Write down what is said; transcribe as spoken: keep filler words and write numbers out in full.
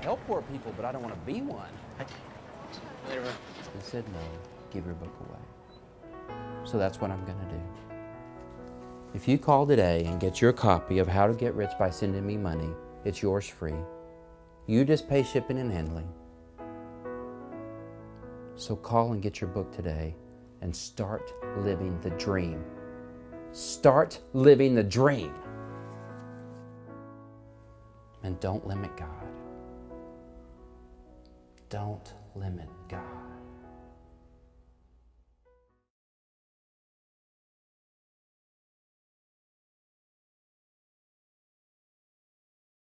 help poor people, but I don't want to be one. Later, bro. He said no, give your book away. So that's what I'm going to do. If you call today and get your copy of How to Get Rich by Sending Me Money, it's yours free. You just pay shipping and handling. So call and get your book today and start living the dream. Start living the dream. And don't limit God. Don't limit God.